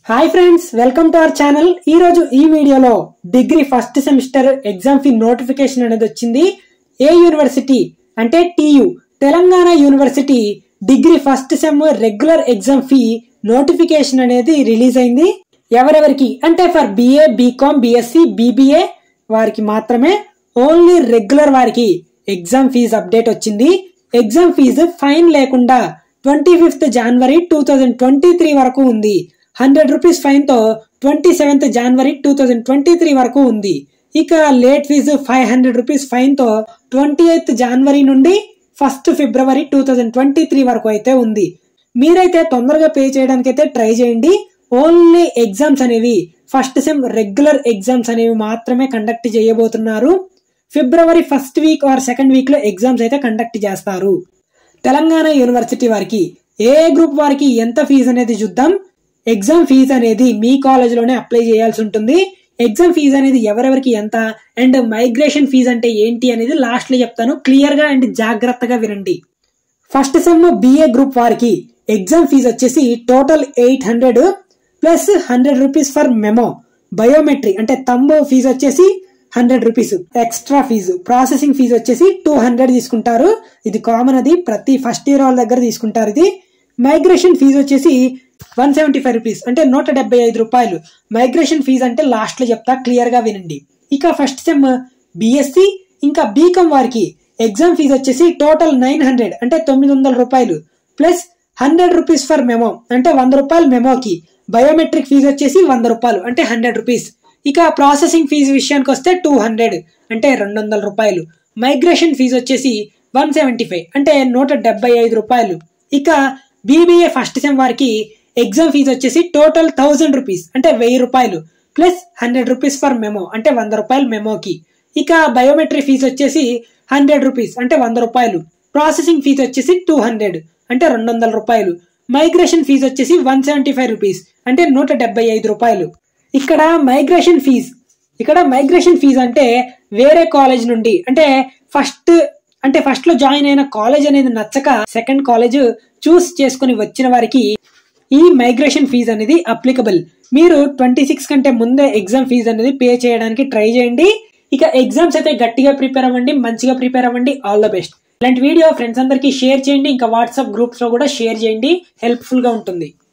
Hi friends, welcome to our channel. ఈ రోజు ఈ వీడియోలో degree first semester exam fee notification అనేది వచ్చింది. ఏ యూనివర్సిటీ అంటే TU Telangana university degree first sem regular exam fee notification అనేది రిలీజ్ అయింది. ఎవరెవరికి అంటే for BA, BCom, BSc, BBA వారికి మాత్రమే. ఓన్లీ రెగ్యులర్ వారికి ఎగ్జామ్ ఫీజు అప్డేట్ వచ్చింది. ఎగ్జామ్ ఫీజు ఫైన్ లేకుండా 25th January 2023 వరకు ఉంది. 100 రూపీస్ ఫైన్ తో 27th January 2023 వరకు ఉంది. ఇక లేట్ ఫీజు 500 రూపీస్ ఫైన్ తో 28th January నుండి 1st February 2023 వరకు అయితే ఉంది. మీరైతే తొందరగా పే చేయడానికి అయితే ట్రై చేయండి. ఓన్లీ ఎగ్జామ్స్ అనేవి ఫస్ట్ సెమ్ రెగ్యులర్ ఎగ్జామ్స్ అనేవి మాత్రమే కండక్ట్ చేయబోతున్నారు. February 1st week or 2nd week లో ఎగ్జామ్స్ అయితే కండక్ట్ చేస్తారు. తెలంగాణ యూనివర్సిటీ వారికి ఏ గ్రూప్ వారికి ఎంత ఫీజు అనేది చూద్దాం. ఎగ్జామ్ ఫీజు అనేది మీ కాలేజ్ లోనే అప్లై చేయాల్సి ఉంటుంది. ఎగ్జామ్ ఫీజు అనేది ఎవరెవరికి ఎంత అండ్ మైగ్రేషన్ ఫీజు అంటే ఏంటి అనేది లాస్ట్ లో చెప్తాను. క్లియర్ గా అండ్ జాగ్రత్తగా వినండి. ఫస్ట్ సెమ్ బిఏ గ్రూప్ వారికి ఎగ్జామ్ ఫీజు వచ్చేసి total 800 plus 100 rupees for memo. Biometry అంటే తంబు ఫీజు వచ్చేసి 100 rupees extra fees. Processing fees వచ్చేసి 200 తీసుకుంటారు. ఇది కామన్, అది ప్రతి ఫస్ట్ ఇయర్ వాళ్ళ దగ్గర తీసుకుంటారు. ఇది మైగ్రేషన్ ఫీజు వచ్చేసి 175 రూపీస్ అంటే 175 రూపాయలు. మైగ్రేషన్ ఫీజు అంటే లాస్ట్ లో చెప్తా, క్లియర్ గా వినండి. ఇక ఫస్ట్ సెమ్ బిఎస్సి ఇంకా బీకామ్ వారికి ఎగ్జామ్ ఫీజు వచ్చేసి టోటల్ 900 అంటే 900 రూపాయలు ప్లస్ 100 రూపీస్ ఫర్ మెమో అంటే 100 రూపాయలు మెమోకి. బయోమెట్రిక్ ఫీజు వచ్చేసి 100 రూపాయలు అంటే 100 రూపీస్. ఇక ప్రాసెసింగ్ ఫీజు విషయానికి వస్తే 200 అంటే 200 రూపాయలు. మైగ్రేషన్ ఫీజు వచ్చేసి 175 అంటే 175 రూపాయలు. ఇక బీబీఏ ఫస్ట్ సెమ్ వారికి ఎగ్జామ్ ఫీజు వచ్చేసి టోటల్ 1000 రూపీస్ అంటే 1000 రూపాయలు ప్లస్ 100 రూపీస్ ఫర్ మెమో అంటే 100 రూపాయలు మెమోకి. ఇక బయోమెట్రిక్ ఫీజు వచ్చేసి 100 రూపీస్ అంటే 100 రూపాయలు. ప్రాసెసింగ్ ఫీజు వచ్చేసి 200 అంటే 200 రూపాయలు. మైగ్రేషన్ ఫీజు వచ్చేసి 175 రూపీస్ అంటే 175 రూపాయలు. ఇక్కడ మైగ్రేషన్ ఫీజు అంటే వేరే కాలేజ్ నుండి అంటే ఫస్ట్ లో జాయిన్ అయిన కాలేజ్ అనేది నచ్చక సెకండ్ కాలేజ్ చూస్ చేసుకుని వచ్చిన వారికి ఈ మైగ్రేషన్ ఫీజు అనేది అప్లికబుల్. మీరు 26 కంటే ముందే ఎగ్జామ్ ఫీజు అనేది పే చేయడానికి ట్రై చేయండి. ఇక ఎగ్జామ్స్ అయితే గట్టిగా ప్రిపేర్ అవ్వండి, మంచిగా ప్రిపేర్ అవ్వండి. All the best. ఇలాంటి వీడియో ఫ్రెండ్స్ అందరికి షేర్ చేయండి. ఇంకా వాట్సాప్ గ్రూప్స్ లో కూడా షేర్ చేయండి, హెల్ప్ఫుల్ గా ఉంటుంది.